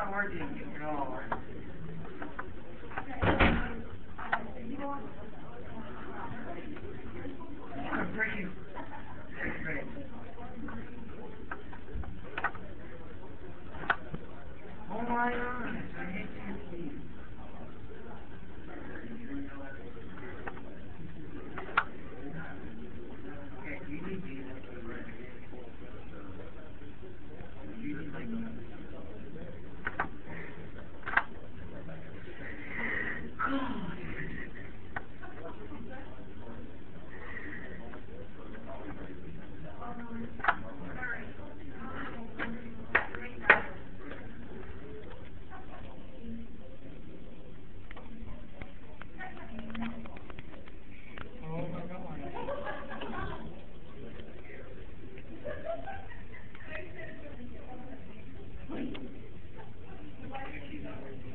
not working at all. I'm freaking. Great. Oh my God! I hate you. Okay, you need these. You need like.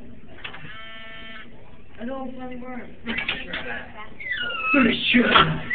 I know, funny word. For sure.